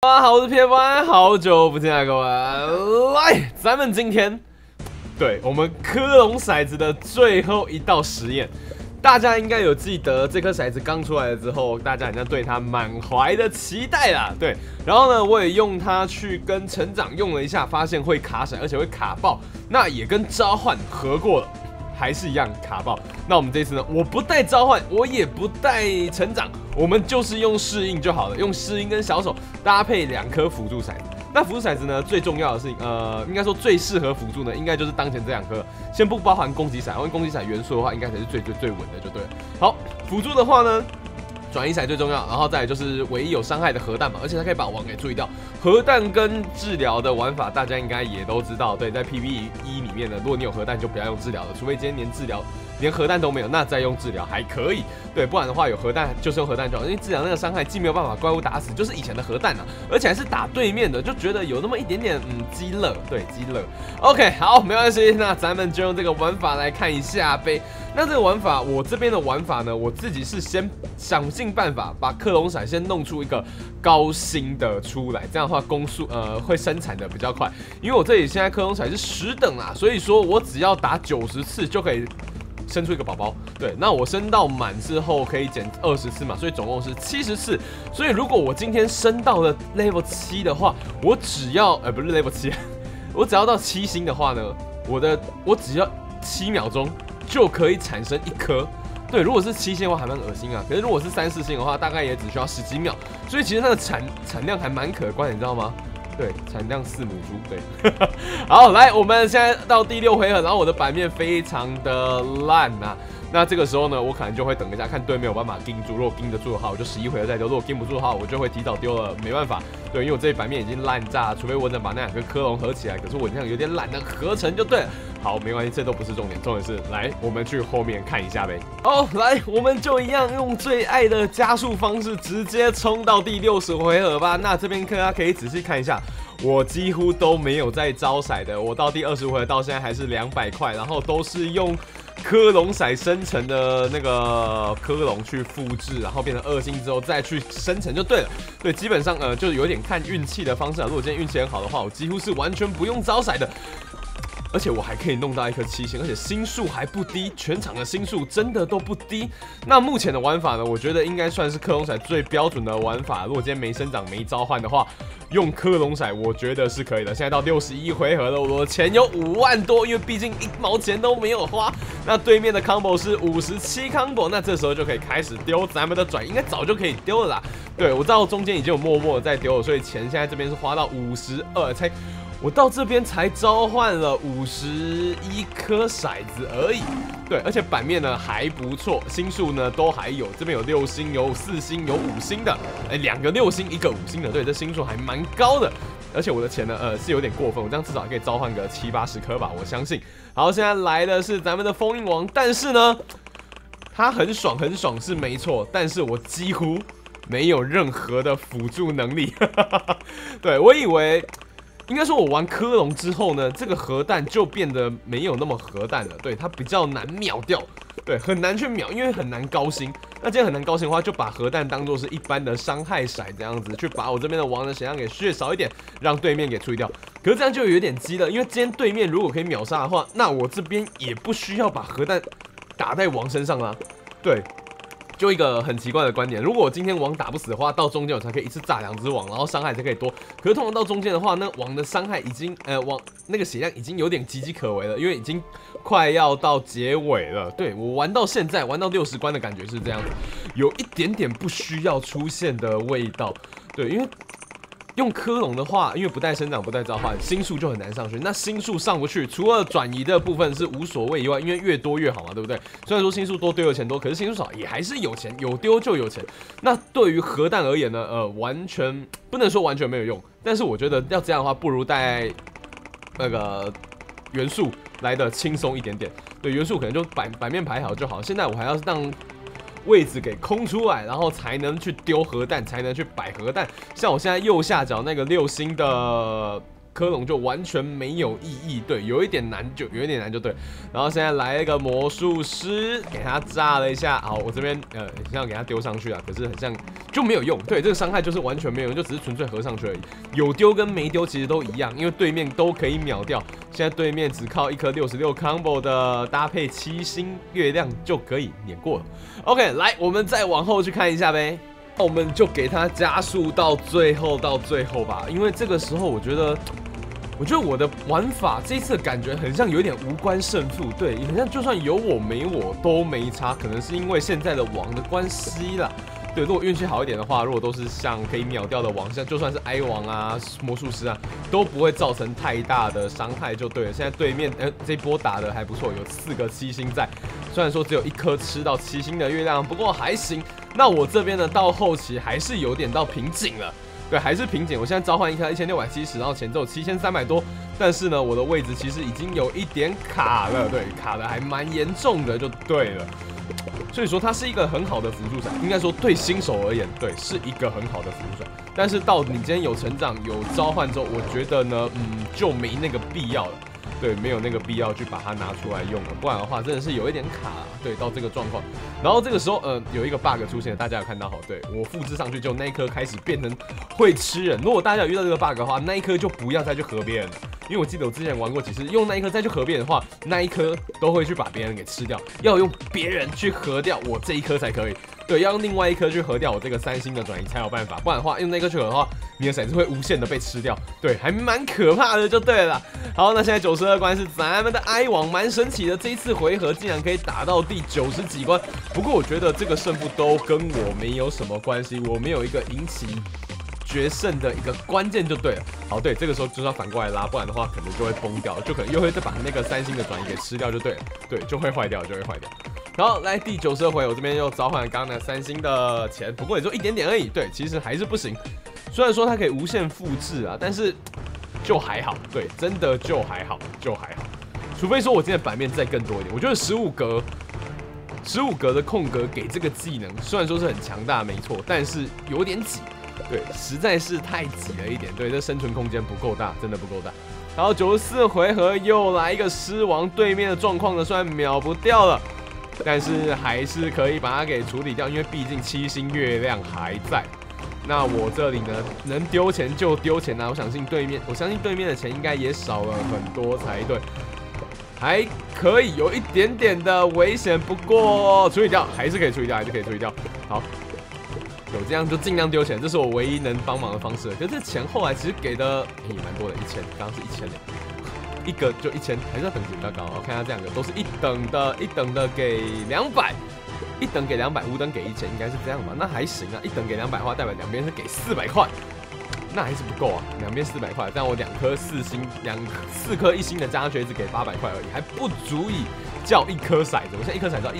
大家好，我是 PFY， 好久不见啊，各位！来，咱们今天对我们科隆骰子的最后一道实验，大家应该有记得这颗骰子刚出来了之后，大家好像对它满怀的期待啦。对，然后呢，我也用它去跟成长用了一下，发现会卡骰，而且会卡爆。那也跟召唤合过了。还是一样卡爆。那我们这次呢，我不带召唤，我也不带成长，我们就是用适应就好了，用适应跟小手搭配2颗辅助骰子。那辅助骰子呢，最重要的是，应该说最适合辅助呢，应该就是当前这2颗，先不包含攻击骰，因为攻击骰元素的话，应该才是最稳的，就对了。好，辅助的话呢。转移骰最重要，然后再来就是唯一有伤害的核弹嘛，而且它可以把王给注意掉。核弹跟治疗的玩法，大家应该也都知道。对，在 PVE 里面呢，如果你有核弹，就不要用治疗了，除非今天连核弹都没有，那再用治疗还可以。对，不然的话有核弹就是用核弹就好，因为治疗那个伤害既没有办法怪物打死，就是以前的核弹啊，而且还是打对面的，就觉得有那么一点点鸡肋，对，鸡肋。OK， 好，没关系，那咱们就用这个玩法来看一下呗。那这个玩法，我这边的玩法呢，我自己是先想尽办法把克隆骰先弄出一个高星的出来，这样的话攻速会生产的比较快。因为我这里现在克隆骰是10等啦，所以说我只要打90次就可以生出一个宝宝。对，那我升到满之后可以减20次嘛，所以总共是70次。所以如果我今天升到了 level 7的话，我只要不是 level 7，我只要到7星的话呢，我只要7秒钟。就可以产生1颗，对，如果是7星的话还蛮恶心啊，可是如果是3、4星的话，大概也只需要10几秒，所以其实它的产量还蛮可观的，你知道吗？对，产量4母猪，对。好，来，我们现在到第6回合，然后我的版面非常的烂啊。那这个时候呢，我可能就会等一下看对面有办法盯住，如果盯得住的话，我就11回合再丢；如果盯不住的话，我就会提早丢了，没办法。对，因为我这版面已经烂炸，除非我能把那2个科隆合起来，可是我这样有点懒得合成就对了。好，没关系，这都不是重点，重点是来，我们去后面看一下呗。好，来，我们就一样用最爱的加速方式，直接冲到第60回合吧。那这边大家可以仔细看一下。我几乎都没有在招骰的，我到第20回合到现在还是200块，然后都是用科隆骰生成的那个科隆去复制，然后变成2星之后再去生成就对了。对，基本上就有点看运气的方式啊。如果今天运气很好的话，我几乎是完全不用招骰的。而且我还可以弄到1颗7星，而且星数还不低，全场的星数真的都不低。那目前的玩法呢，我觉得应该算是克隆骰最标准的玩法。如果今天没生长没召唤的话，用克隆骰我觉得是可以的。现在到61回合了，我的钱有5万多，因为毕竟1毛钱都没有花。那对面的 combo 是57 combo， 那这时候就可以开始丢咱们的转，应该早就可以丢了啦。对，我知道中间已经有默默的在丢了，所以钱现在这边是花到52才。我到这边才召唤了51颗骰子而已，对，而且版面呢还不错，星数呢都还有，这边有6星，有4星，有5星的，2个6星，1个5星的，对，这星数还蛮高的。而且我的钱呢，是有点过分，我这样至少还可以召唤个70、80颗吧，我相信。好，现在来的是咱们的封印王，但是呢，他很爽是没错，但是我几乎没有任何的辅助能力，对，我以为。应该说，我玩科隆之后呢，这个核弹就变得没有那么核弹了，对，它比较难秒掉，对，很难去秒，因为很难高星。那既然很难高星的话，就把核弹当做是一般的伤害骰这样子，去把我这边的王的血量给削少一点，让对面给处理掉。可是这样就有点鸡了，因为今天对面如果可以秒杀的话，那我这边也不需要把核弹打在王身上啦，对。就一个很奇怪的观点，如果我今天王打不死的话，到中间我才可以一次炸2只王，然后伤害才可以多。可是通常到中间的话，那王的伤害已经王那个血量已经有点岌岌可危了，因为已经快要到结尾了。对，我玩到现在，玩到60关的感觉是这样子，有一点点不需要出现的味道。对，因为。用科隆的话，因为不带生长不带召唤，星数就很难上去。那星数上不去，除了转移的部分是无所谓以外，因为越多越好嘛，对不对？虽然说星数多丢的钱多，可是星数少也还是有钱，有丢就有钱。那对于核弹而言呢，完全不能说完全没有用，但是我觉得要这样的话，不如带那个元素来的轻松一点点。对，元素可能就版面排好就好。现在我还要让。位置给空出来，然后才能去丢核弹，才能去摆核弹。像我现在右下角那个6星的科隆就完全没有意义。对，有一点难就对。然后现在来了一个魔术师，给他炸了一下。好，我这边很像给他丢上去啊，可是很像就没有用。对，这个伤害就是完全没有用，就只是纯粹合上去而已。有丢跟没丢其实都一样，因为对面都可以秒掉。现在对面只靠一颗66 combo 的搭配7星月亮就可以碾过了。OK， 来，我们再往后去看一下呗。我们就给他加速到最后吧，因为这个时候我觉得我的玩法这一次感觉很像有点无关胜负，对，很像就算有我没我都没差，可能是因为现在的王的关系啦。对，如果运气好一点的话，如果都是像可以秒掉的王，像就算是哀王啊、魔术师啊，都不会造成太大的伤害就对了。现在对面这波打的还不错，有4个7星在，虽然说只有1颗吃到7星的月亮，不过还行。那我这边呢，到后期还是有点到瓶颈了。对，还是瓶颈。我现在召唤一颗1670，然后前奏7300多，但是呢，我的位置其实已经有一点卡了，对，卡的还蛮严重的，就对了。所以说它是一个很好的辅助伞，应该说对新手而言，对，是一个很好的辅助伞。但是到你今天有成长、有召唤之后，我觉得呢，就没那个必要了。对，没有那个必要去把它拿出来用了，不然的话真的是有一点卡啊。对，到这个状况，然后这个时候有一个 bug 出现了，大家有看到哈？对，我复制上去就那一颗开始变成会吃人。如果大家有遇到这个 bug 的话，那一颗就不要再去合别人了，因为我记得我之前玩过几次，用那一颗再去合别人的话，那一颗都会去把别人给吃掉，要用别人去合掉我这一颗才可以。对，要用另外一颗去合掉我这个3星的转移才有办法，不然的话用那颗去合的话，你的骰子会无限的被吃掉，对，还蛮可怕的就对了。好，那现在92关是咱们的哀王，蛮神奇的，这一次回合竟然可以打到第90几关。不过我觉得这个胜负都跟我没有什么关系，我没有一个引起决胜的一个关键就对了。好，对，这个时候就是要反过来拉，不然的话可能就会崩掉，就可能又会再把那个3星的转移给吃掉就对了，对，就会坏掉，好，来第92回，我这边又召唤刚刚那3星的钱，不过也就一点点而已。对，其实还是不行。虽然说它可以无限复制啊，但是就还好。对，真的就还好。除非说我今天版面再更多一点，我觉得15格的空格给这个技能，虽然说是很强大没错，但是有点挤。对，实在是太挤了一点。对，这生存空间不够大，真的不够大。然后94回合又来一个狮王，对面的状况呢虽然秒不掉了，但是还是可以把它给处理掉，因为毕竟7星月亮还在。那我这里呢，能丢钱就丢钱啊！我相信对面的钱应该也少了很多才对，还可以有一点点的危险，不过处理掉还是可以处理掉，好。有这样就尽量丢钱，这是我唯一能帮忙的方式。可是这钱后来其实给的也蛮多的，1000，刚刚是1000，一个就1000，还是要等级比较高。我看一下这两个都是一等的给200，一等给200，5等给1000，应该是这样吧？那还行啊，一等给200的话，代表两边是给400块，那还是不够啊，两边400块，但我2颗4星，4颗1星的加血只给800块而已，还不足以叫1颗骰子。我现在1颗骰子要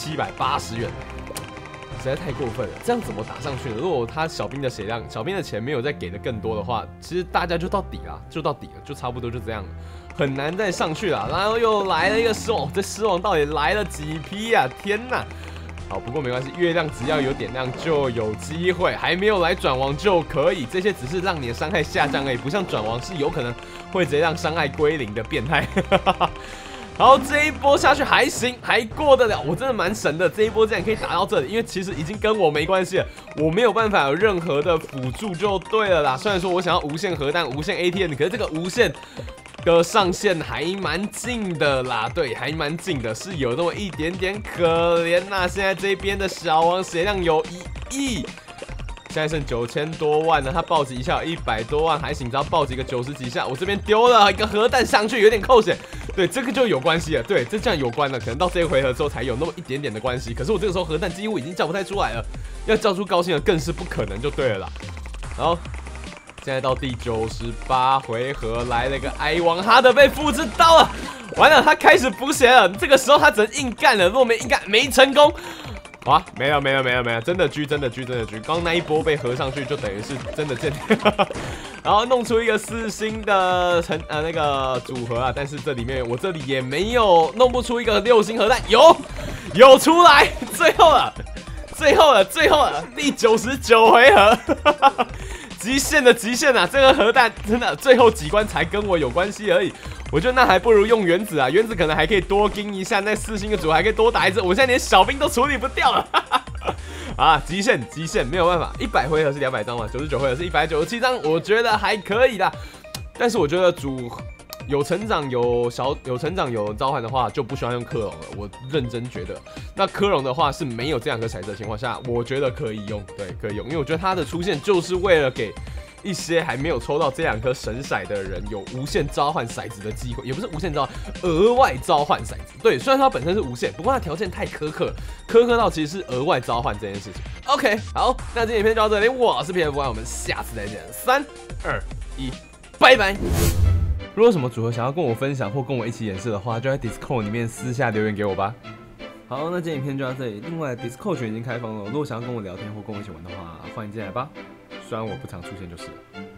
1780元。实在太过分了，这样怎么打上去呢？如果他小兵的血量、小兵的钱没有再给的更多的话，其实大家就到底了，就差不多就这样了，很难再上去了。然后又来了一个狮王，这狮王到底来了几批啊？天哪！好，不过没关系，月亮只要有点亮就有机会，还没有来转王就可以。这些只是让你的伤害下降而已，不像转王是有可能会直接让伤害归零的变态。好，这一波下去还行，还过得了，我真的蛮神的。这一波竟然可以打到这里，因为其实已经跟我没关系了，我没有办法有任何的辅助就对了啦。虽然说我想要无限核弹、无限 ATM， 可是这个无限的上限还蛮近的啦，对，还蛮近的，是有那么一点点可怜呐。现在这边的小王血量有1亿。现在剩9000多万了，他暴击一下有100多万，还行，只要暴击个90几下，我这边丢了一个核弹上去，有点扣血，对，这个就有关系了，对，这样有关了，可能到这一回合之后才有那么一点点的关系，可是我这个时候核弹几乎已经叫不太出来了，要叫出高兴的更是不可能，就对了啦。好，现在到第98回合，来了个哀王，哈德被复制到了，完了，他开始补血了，这个时候他只能硬干了，如果没硬干，没成功。啊，没有，真的狙，刚刚那一波被合上去，就等于是真的见，然后弄出一个4星的那个组合啊，但是这里面我这里也没有弄不出一个6星核弹，有出来，最后了，第99回合， 极限的极限啊！这个核弹真的最后几关才跟我有关系而已。我觉得那还不如用原子啊，原子可能还可以多盯一下，那4星的组还可以多打一次。我现在连小兵都处理不掉了，啊，极限没有办法，100回合是200张嘛，99回合是197张，我觉得还可以啦。但是我觉得组有成长有成长有召唤的话，就不需要用克隆了。我认真觉得，那克隆的话是没有这2颗骰子的情况下，我觉得可以用，对，可以用，因为我觉得它的出现就是为了给一些还没有抽到这2颗神骰的人有无限召唤骰子的机会，也不是无限召唤，额外召唤骰子。对，虽然它本身是无限，不过它条件太苛刻到其实是额外召唤这件事情。OK， 好，那今天影片就到这里，我是 PF1，我们下次再见，3、2、1，拜拜。如果有什么组合想要跟我分享或跟我一起演示的话，就在 Discord 里面私下留言给我吧。好，那今天影片就到这里。另外 Discord 群已经开放了，如果想要跟我聊天或跟我一起玩的话，欢迎进来吧。虽然我不常出现就是了。